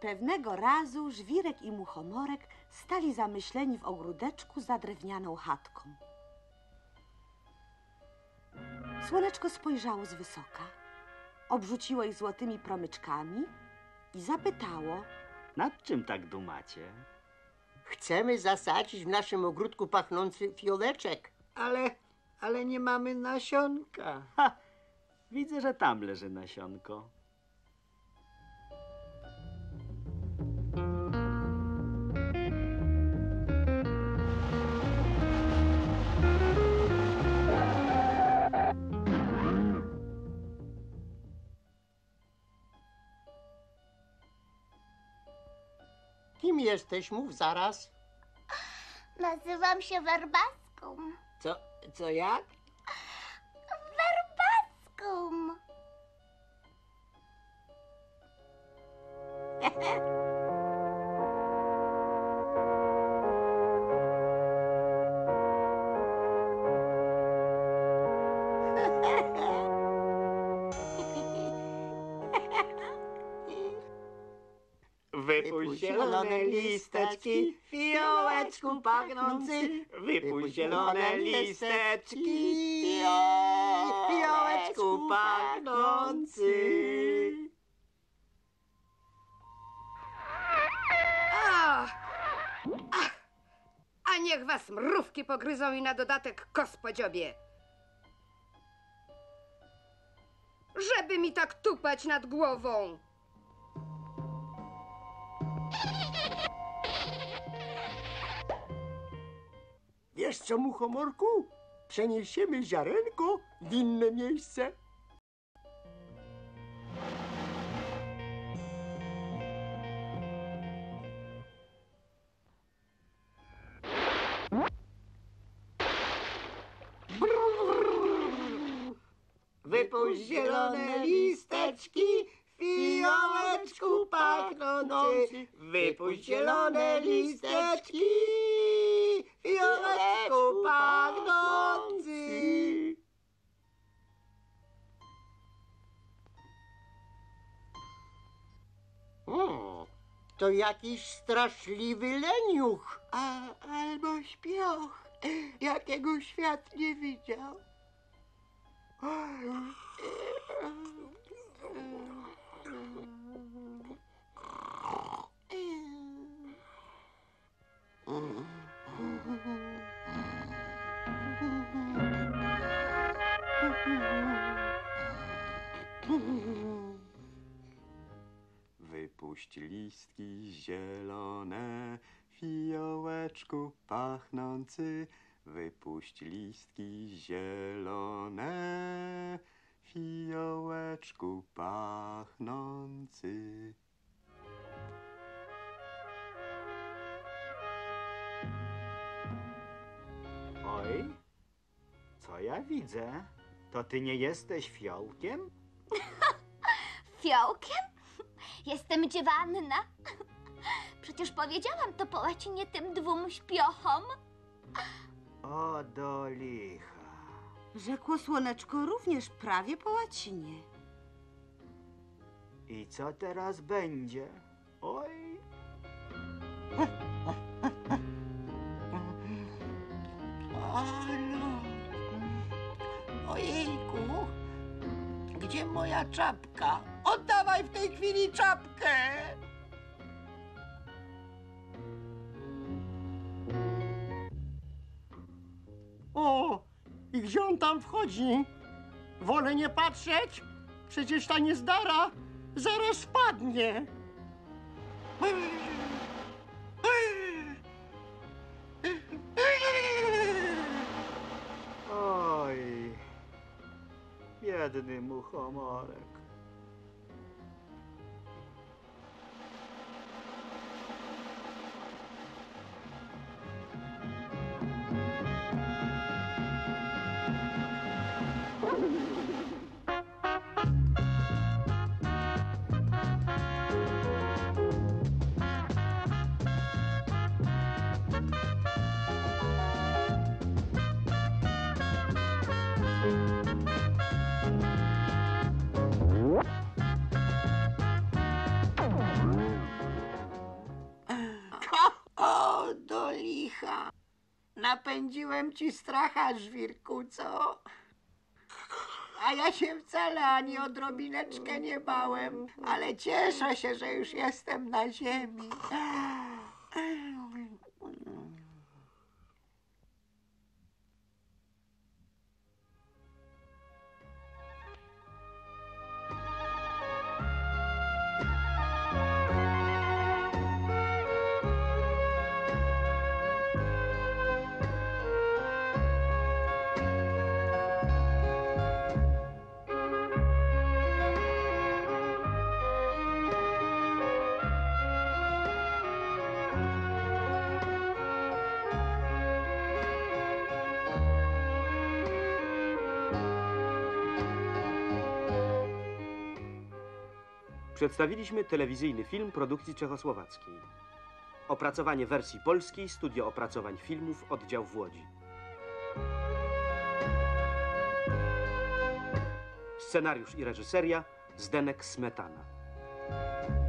Pewnego razu Żwirek i Muchomorek stali zamyśleni w ogródeczku za drewnianą chatką. Słoneczko spojrzało z wysoka, obrzuciło ich złotymi promyczkami i zapytało: Nad czym tak dumacie? Chcemy zasadzić w naszym ogródku pachnący fioleczek. Ale nie mamy nasionka. Ha! Widzę, że tam leży nasionko. Kim jesteś? Mów zaraz. Nazywam się Werbaską. Co jak? Werbaską. Wypuść zielone listeczki, fiołeczku pachnący. Wypuść zielone listeczki, fiołeczku pachnący. A niech was mrówki pogryzą i na dodatek kos po dziobie. Żeby mi tak tupać nad głową. Wiesz co, Muchomorku? Przeniesiemy ziarenko w inne miejsce. Wypuść zielone listeczki, fiołeczku pachnący. Wypuść zielone listeczki, fiołeczku pachnący. To jakiś straszliwy leniuch. Albo śpioch, jakiego świat nie widział. Wypuść listki zielone, fiołeczku pachnący. Wypuść listki zielone, fiołeczku pachnący. Oj, co ja widzę? To ty nie jesteś fiołkiem? Fiołkiem? Jestem dziewanna. Przecież powiedziałam to po łacinie tym dwóm śpiochom. O, do licha. Rzekło Słoneczko również prawie po łacinie. I co teraz będzie? Oj. Ojejku, gdzie moja czapka? Oddawaj w tej chwili czapkę! O, i gdzie on tam wchodzi? Wolę nie patrzeć. Przecież ta niezdara zaraz spadnie. Oj. Biedny Muchomorek. licha. Napędziłem ci stracha, żwirku, co? A ja się wcale ani odrobineczkę nie bałem, ale cieszę się, że już jestem na ziemi. Przedstawiliśmy telewizyjny film produkcji czechosłowackiej. Opracowanie wersji polskiej, Studio Opracowań Filmów, oddział w Łodzi. Scenariusz i reżyseria Zdenek Smetana.